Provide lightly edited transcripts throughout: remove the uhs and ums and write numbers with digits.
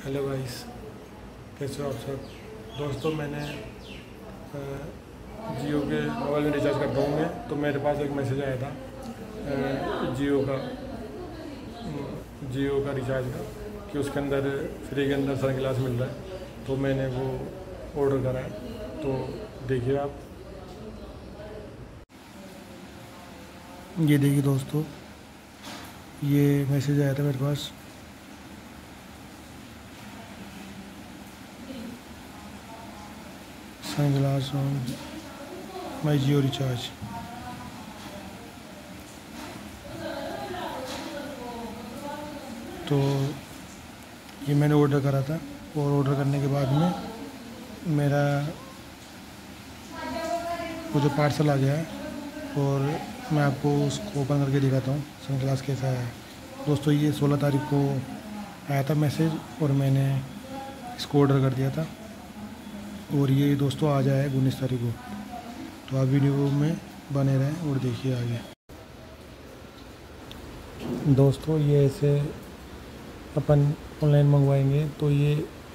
Hello guys, कैसे हो आप सब। दोस्तों मैंने जियो के मोबाइल में रिचार्ज करता हूँ मैं, तो मेरे पास एक मैसेज आया था जियो का रिचार्ज का, कि उसके अंदर फ्री के अंदर सन ग्लास मिल रहा है। तो मैंने वो ऑर्डर करा है, तो देखिए आप। ये देखिए दोस्तों, ये मैसेज आया था मेरे पास। Sunglass on my Jio recharge. तो ये मैंने ऑर्डर करा था, और ऑर्डर करने के बाद में मेरा वो जो पार्सल आ गया है, और मैं आपको उसको ओपन करके दिखाता हूँ सनग्लास कैसा है। दोस्तों ये 16 तारीख को आया था मैसेज, और मैंने इसको ऑर्डर कर दिया था, और ये दोस्तों आ जाए 19 तारीख को। तो आप वीडियो में बने रहें और देखिए आगे। दोस्तों ये ऐसे अपन ऑनलाइन मंगवाएंगे तो ये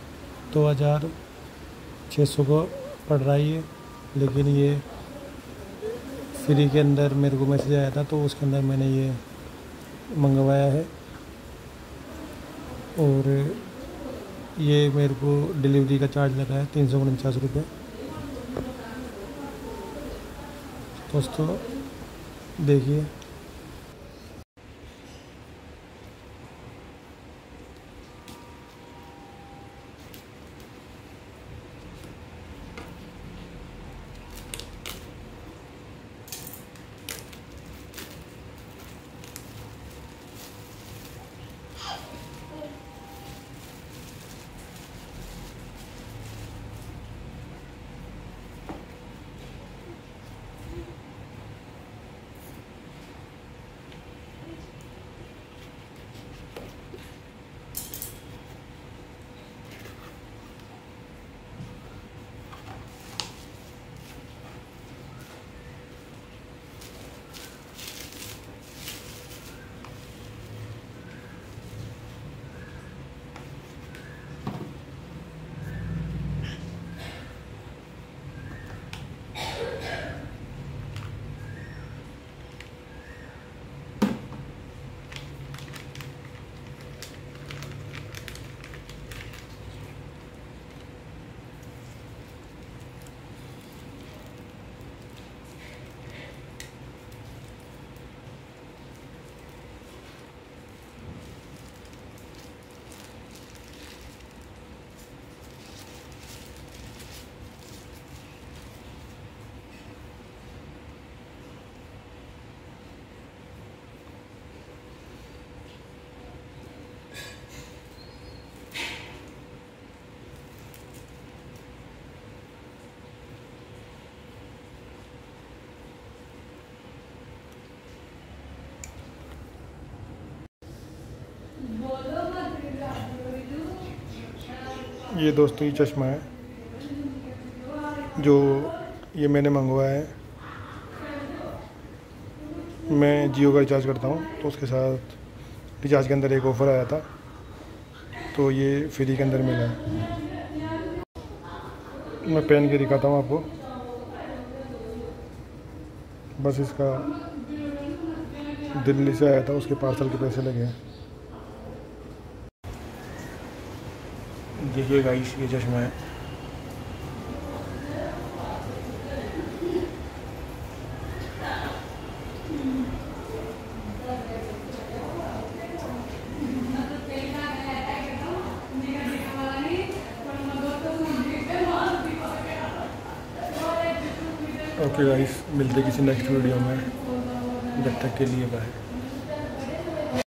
2600 को पड़ रहा है, लेकिन ये फ्री के अंदर मेरे को मैसेज आया था, तो उसके अंदर मैंने ये मंगवाया है। और ये मेरे को डिलीवरी का चार्ज लगा है 349 रुपये। दोस्तों देखिए। ये दोस्तों ये चश्मा है जो ये मैंने मंगवाया है। मैं जियो का रिचार्ज करता हूँ, तो उसके साथ रिचार्ज के अंदर एक ऑफ़र आया था, तो ये फ्री के अंदर मिला है। मैं पहन के दिखाता हूँ आपको। बस इसका दिल्ली से आया था, उसके पार्सल के पैसे लगे हैं। देखिए गाइस, ये चश्मा है। ओके गाइस, मिलते किसी नेक्स्ट वीडियो में। जब तक के लिए बाय।